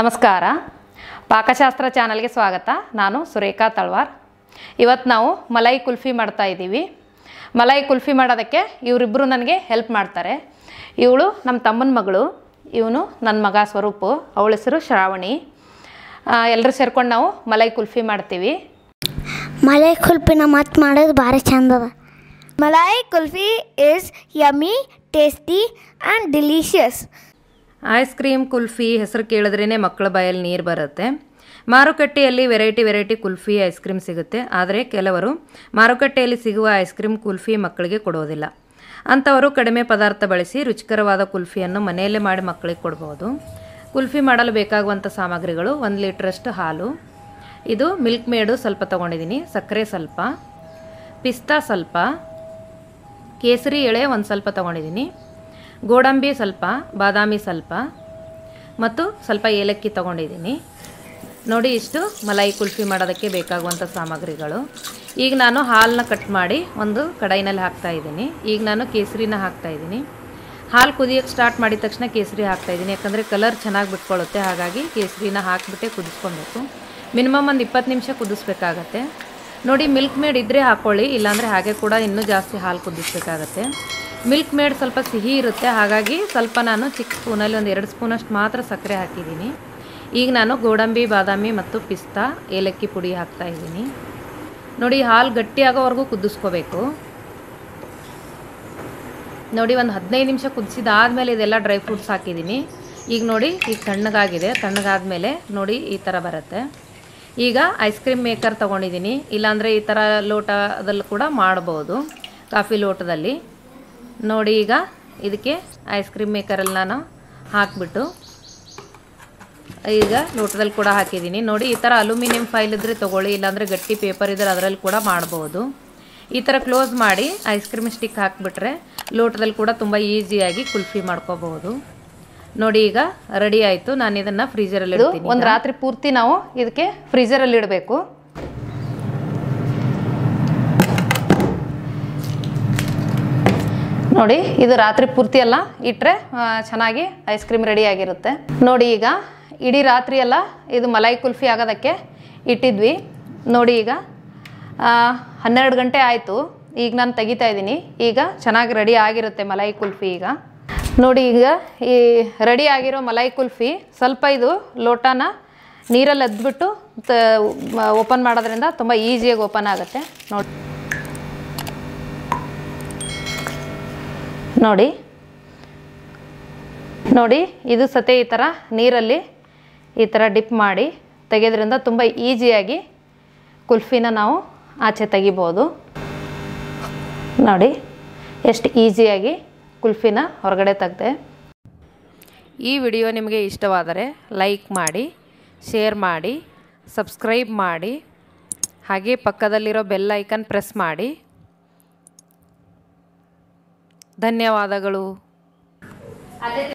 ನಮಸ್ಕಾರ ಪಾಕಶಾಸ್ತ್ರ ಚಾನಲ್ಗೆ ಸ್ವಾಗತ. ನಾನು ಸುರೇಖಾ ತಳವಾರ್. ಇವತ್ತು ನಾವು ಮಲೈ ಕುಲ್ಫಿ ಮಾಡ್ತಾ ಇದ್ದೀವಿ. ಮಲೈ ಕುಲ್ಫಿ ಮಾಡೋದಕ್ಕೆ ಇವರಿಬ್ಬರು ನನಗೆ ಹೆಲ್ಪ್ ಮಾಡ್ತಾರೆ. ಇವಳು ನಮ್ಮ ತಮ್ಮನ ಮಗಳು, ಇವನು ನನ್ನ ಮಗ ಸ್ವರೂಪ್, ಅವಳ ಹೆಸರು ಶ್ರಾವಣಿ. ಎಲ್ಲರೂ ಸೇರ್ಕೊಂಡು ನಾವು ಮಲೈ ಕುಲ್ಫಿ ಮಾಡ್ತೀವಿ. ಮಲೈ ಕುಲ್ಫಿನ ಮತ್ತು ಮಾಡೋದು ಭಾರಿ ಚಂದ ಅದ. Malai kulfi is yummy, tasty and delicious. Ice cream kulfi ಹೆಸರು ಕೇಳಿದ್ರೇ ಮಕ್ಕಳ ಬಾಯಲ್ಲಿ ನೀರು ಬರುತ್ತೆ. ಮಾರುಕಟ್ಟೆಯಲ್ಲಿ ವೆರೈಟಿ ಕುಲ್ಫಿ ಐಸ್ ಕ್ರೀಮ್ ಸಿಗುತ್ತೆ. ಆದರೆ ಕೆಲವರು ಮಾರುಕಟ್ಟೆಯಲ್ಲಿ ಸಿಗುವ ಐಸ್ ಕ್ರೀಮ್ ಕುಲ್ಫಿ ಮಕ್ಕಳಿಗೆ ಕೊಡೋದಿಲ್ಲ. ಅಂಥವರು ಕಡಿಮೆ ಪದಾರ್ಥ ಬಳಸಿ ರುಚಿಕರವಾದ ಕುಲ್ಫಿಯನ್ನು ಮನೆಯಲ್ಲೇ ಮಾಡಿ ಮಕ್ಕಳಿಗೆ ಕೊಡ್ಬೋದು. ಕುಲ್ಫಿ ಮಾಡಲು ಬೇಕಾಗುವಂಥ ಸಾಮಗ್ರಿಗಳು: 1 ಲೀಟ್ರಷ್ಟು ಹಾಲು, ಇದು ಮಿಲ್ಕ್ ಮೇಡು ಸ್ವಲ್ಪ ತೊಗೊಂಡಿದ್ದೀನಿ, ಸಕ್ಕರೆ ಸ್ವಲ್ಪ, ಪಿಸ್ತಾ ಸ್ವಲ್ಪ, ಕೇಸರಿ ಎಳೆ ಒಂದು ಸ್ವಲ್ಪ ತೊಗೊಂಡಿದ್ದೀನಿ, ಗೋಡಂಬಿ ಸ್ವಲ್ಪ, ಬಾದಾಮಿ ಸ್ವಲ್ಪ ಮತ್ತು ಸ್ವಲ್ಪ ಏಲಕ್ಕಿ ತೊಗೊಂಡಿದ್ದೀನಿ. ನೋಡಿ, ಇಷ್ಟು ಮಲೈ ಕುಲ್ಫಿ ಮಾಡೋದಕ್ಕೆ ಬೇಕಾಗುವಂಥ ಸಾಮಗ್ರಿಗಳು. ಈಗ ನಾನು ಹಾಲನ್ನ ಕಟ್ ಮಾಡಿ ಒಂದು ಕಡಾಯಿನಲ್ಲಿ ಹಾಕ್ತಾಯಿದ್ದೀನಿ. ಈಗ ನಾನು ಕೇಸರಿನ ಹಾಕ್ತಾಯಿದ್ದೀನಿ. ಹಾಲು ಕುದಿಯೋಕ್ಕೆ ಸ್ಟಾರ್ಟ್ ಮಾಡಿದ ತಕ್ಷಣ ಕೇಸರಿ ಹಾಕ್ತಾಯಿದ್ದೀನಿ, ಯಾಕಂದರೆ ಕಲರ್ ಚೆನ್ನಾಗಿ ಬಿಟ್ಕೊಳ್ಳುತ್ತೆ. ಹಾಗಾಗಿ ಕೇಸರಿನ ಹಾಕಿಬಿಟ್ಟೆ ಕುದಿಸ್ಕೊಬೇಕು. ಮಿನಿಮಮ್ ಒಂದು 20 ನಿಮಿಷ ಕುದಿಸ್ಬೇಕಾಗತ್ತೆ. ನೋಡಿ, ಮಿಲ್ಕ್ ಮೇಡ್ ಇದ್ದರೆ ಹಾಕ್ಕೊಳ್ಳಿ, ಇಲ್ಲಾಂದರೆ ಹಾಗೆ ಕೂಡ ಇನ್ನೂ ಜಾಸ್ತಿ ಹಾಲು ಕುದಿಸ್ಬೇಕಾಗತ್ತೆ. ಮಿಲ್ಕ್ ಮೇಡ್ ಸ್ವಲ್ಪ ಸಿಹಿ ಇರುತ್ತೆ, ಹಾಗಾಗಿ ಸ್ವಲ್ಪ ನಾನು ಚಿಕ್ಕ ಸ್ಪೂನಲ್ಲಿ ಒಂದು 2 ಸ್ಪೂನಷ್ಟು ಮಾತ್ರ ಸಕ್ಕರೆ ಹಾಕಿದ್ದೀನಿ. ಈಗ ನಾನು ಗೋಡಂಬಿ, ಬಾದಾಮಿ ಮತ್ತು ಪಿಸ್ತಾ, ಏಲಕ್ಕಿ ಪುಡಿ ಹಾಕ್ತಾಯಿದ್ದೀನಿ. ನೋಡಿ, ಹಾಲು ಗಟ್ಟಿಯಾಗೋವರೆಗೂ ಕುದಿಸ್ಕೋಬೇಕು. ನೋಡಿ, ಒಂದು 15 ನಿಮಿಷ ಕುದಿಸಿದಾದ್ಮೇಲೆ ಇದೆಲ್ಲ ಡ್ರೈ ಫ್ರೂಟ್ಸ್ ಹಾಕಿದ್ದೀನಿ. ಈಗ ನೋಡಿ, ಈಗ ತಣ್ಣಗಾಗಿದೆ. ತಣ್ಣಗಾದ್ಮೇಲೆ ನೋಡಿ ಈ ಥರ ಬರುತ್ತೆ. ಈಗ ಐಸ್ ಕ್ರೀಮ್ ಮೇಕರ್ ತೊಗೊಂಡಿದ್ದೀನಿ, ಇಲ್ಲಾಂದರೆ ಈ ಥರ ಲೋಟದಲ್ಲಿ ಕೂಡ ಮಾಡ್ಬೋದು, ಕಾಫಿ ಲೋಟದಲ್ಲಿ. ನೋಡಿ, ಈಗ ಇದಕ್ಕೆ ಐಸ್ ಕ್ರೀಮ್ ಮೇಕರಲ್ಲಿ ನಾನು ಹಾಕಿಬಿಟ್ಟು ಈಗ ಲೋಟದಲ್ಲಿ ಕೂಡ ಹಾಕಿದ್ದೀನಿ. ನೋಡಿ, ಈ ಥರ ಅಲ್ಯೂಮಿನಿಯಂ ಫೈಲ್ ಇದ್ದರೆ ತೊಗೊಳ್ಳಿ, ಇಲ್ಲಾಂದರೆ ಗಟ್ಟಿ ಪೇಪರ್ ಇದ್ದರೆ ಅದರಲ್ಲಿ ಕೂಡ ಮಾಡ್ಬೋದು. ಈ ಥರ ಕ್ಲೋಸ್ ಮಾಡಿ ಐಸ್ ಕ್ರೀಮ್ ಸ್ಟಿಕ್ ಹಾಕಿಬಿಟ್ರೆ ಲೋಟದಲ್ಲಿ ಕೂಡ ತುಂಬ ಈಸಿಯಾಗಿ ಕುಲ್ಫಿ ಮಾಡ್ಕೋಬಹುದು. ನೋಡಿ, ಈಗ ರೆಡಿ ಆಯಿತು. ನಾನು ಇದನ್ನು ಫ್ರೀಜರಲ್ಲಿ ಇಡ್ತೀನಿ. ಒಂದು ರಾತ್ರಿ ಪೂರ್ತಿ ನಾವು ಇದಕ್ಕೆ ಫ್ರೀಜರಲ್ಲಿ ಇಡಬೇಕು. ನೋಡಿ, ಇದು ರಾತ್ರಿ ಪೂರ್ತಿ ಎಲ್ಲ ಇಟ್ಟರೆ ಚೆನ್ನಾಗಿ ಐಸ್ ಕ್ರೀಮ್ ರೆಡಿಯಾಗಿರುತ್ತೆ. ನೋಡಿ, ಈಗ ಇಡೀ ರಾತ್ರಿ ಎಲ್ಲ ಇದು ಮಲೈ ಕುಲ್ಫಿ ಆಗೋದಕ್ಕೆ ಇಟ್ಟಿದ್ವಿ. ನೋಡಿ, ಈಗ 12 ಗಂಟೆ ಆಯಿತು. ಈಗ ನಾನು ತೆಗಿತಾ ಇದ್ದೀನಿ. ಈಗ ಚೆನ್ನಾಗಿ ರೆಡಿ ಆಗಿರುತ್ತೆ ಮಲೈ ಕುಲ್ಫಿ. ಈಗ ನೋಡಿ, ಈಗ ಈ ರೆಡಿ ಆಗಿರೋ ಮಲೈ ಕುಲ್ಫಿ ಸ್ವಲ್ಪ ಇದು ಲೋಟನ ನೀರಲ್ಲಿ ಎದ್ಬಿಟ್ಟು ಓಪನ್ ಮಾಡೋದ್ರಿಂದ ತುಂಬ ಈಸಿಯಾಗಿ ಓಪನ್ ಆಗುತ್ತೆ. ನೋಡಿ, ಇದು ಸತೆ ಈ ಥರ ನೀರಲ್ಲಿ ಈ ಥರ ಡಿಪ್ ಮಾಡಿ ತೆಗೆಯೋದ್ರಿಂದ ತುಂಬ ಈಸಿಯಾಗಿ ಕುಲ್ಫಿನ ನಾವು ಆಚೆ ತೆಗಿಬೋದು. ನೋಡಿ, ಎಷ್ಟು ಈಸಿಯಾಗಿ ಕುಲ್ಫಿನ ಹೊರಗಡೆ ತೆಗೆದೆ. ಈ ವಿಡಿಯೋ ನಿಮಗೆ ಇಷ್ಟವಾದರೆ ಲೈಕ್ ಮಾಡಿ, ಶೇರ್ ಮಾಡಿ, ಸಬ್ಸ್ಕ್ರೈಬ್ ಮಾಡಿ, ಹಾಗೆ ಪಕ್ಕದಲ್ಲಿರೋ ಬೆಲ್ ಐಕನ್ ಪ್ರೆಸ್ ಮಾಡಿ. ಧನ್ಯವಾದಗಳು.